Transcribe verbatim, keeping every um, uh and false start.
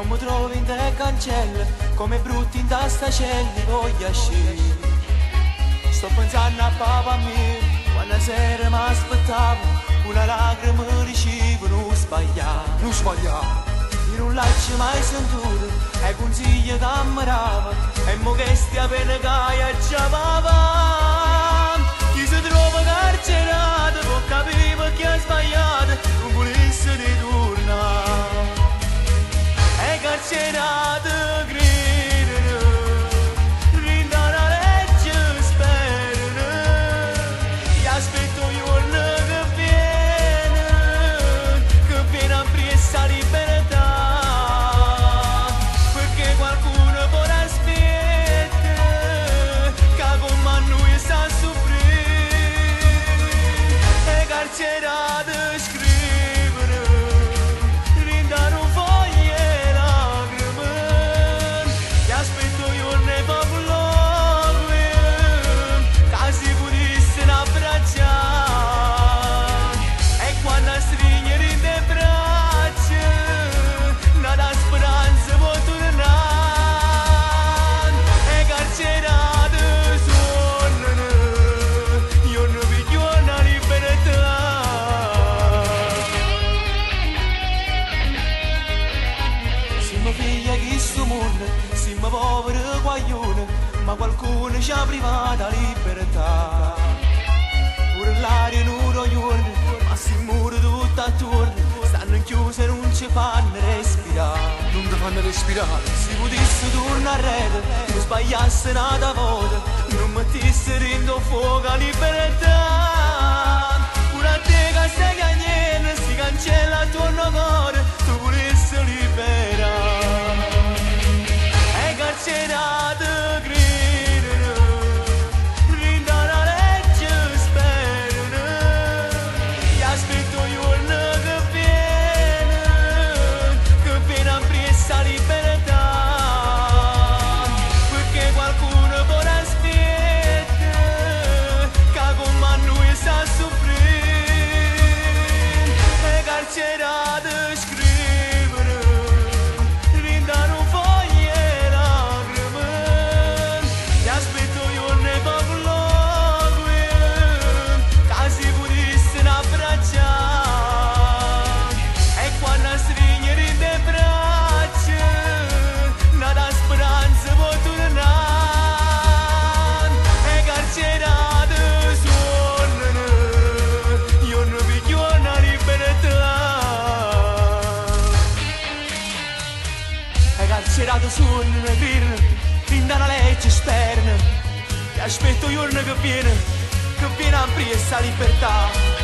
non mi trovi in te cancella, come brutti in ta stacella voglio uscire. Sto pensando a papà mio, quando sera mi aspettavo, una lacrima ricevo, non sbagliavo. Non sbagliavo. Io non l'ho mai sentito, e consigli che ammirava, e mo che stia bene che già va. Chi si trova carcerato, può capire perché ha sbagliato, non volesse ritornare. E carcerato gridano, rinda la legge sperano, gli aspetto il giorno che viene, che viene a presa libertà. Carcerate scrivere, rindare un foglio e lacrime, ti aspetto io ne popolo, che si potesse abbracciare, e quando stringe in te braccia, nada speranza può tornare, e carcerate suonano, io non vi chiudo una libertà. Figlia che sto mondo, siamo poveri guaglioni, ma qualcuno ci ha privato la libertà. Pure l'aria non roglione, ma si muore tutto attorno, stanno chiusi e non ci fanno respirare. Non ti fanno respirare. Se potessi tornare a rete, non sbagliasse nata volta, non mettessero in fuoco la libertà. Pure a te che stai cagnendo, si cancella il tuo cuore, tu volessi liberare. Carcerate gridano, rinda la legge sperano, gli aspetto il giorno che viene, che viene a presa libertà, perché qualcuno può aspettare, che come noi sa soffrire. E carcerate scrivono, rindano un foglio. Carcerato suono una birra, rinda la legge esterna, ti aspetto il giorno che viene, che viene a aprire questa libertà.